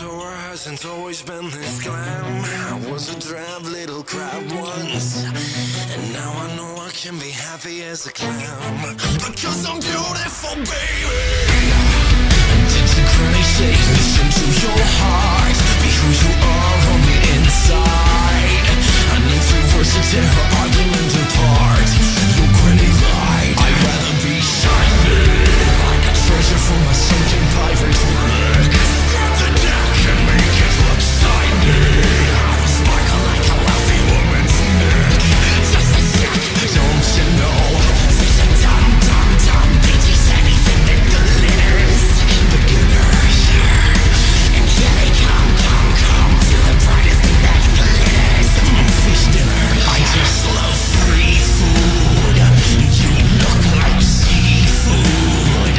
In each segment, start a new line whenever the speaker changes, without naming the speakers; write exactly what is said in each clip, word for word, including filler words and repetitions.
tour hasn't always been this glam. I was a drab little crab once, and now I know I can be happy as a clown. Because I'm beautiful, baby. Did your granny say listen to your heart? Be who you are on the inside. I need three verses to her argument apart. Your granny lied. I'd rather be shiny like a treasure from a sinking pirate's wreck. Grab the deck and make it look shiny. I will sparkle like a wealthy woman's neck. Just a sec, don't you know? Fish a dumb, dumb, dumb bitches, anything that glitters. Beginners, and here they come, come, come to the brightest thing that glitters. Mm, fish dinner, I just love free food. You look like seafood.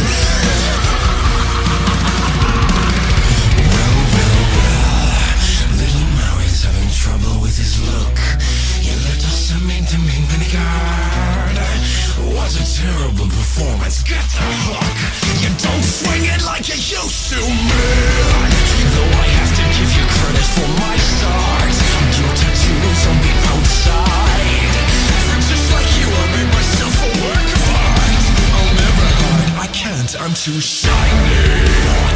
Well, well, well, little Maui's having trouble with his look. You let us mean to mean Vineyard. What a terrible performance, get the hook. You don't swing it like you used to, man. Though I have to give you credit for my start. Your tattoos on the outside. For just like you, I made myself a work of art. I'll never hide, I can't, I'm too shiny.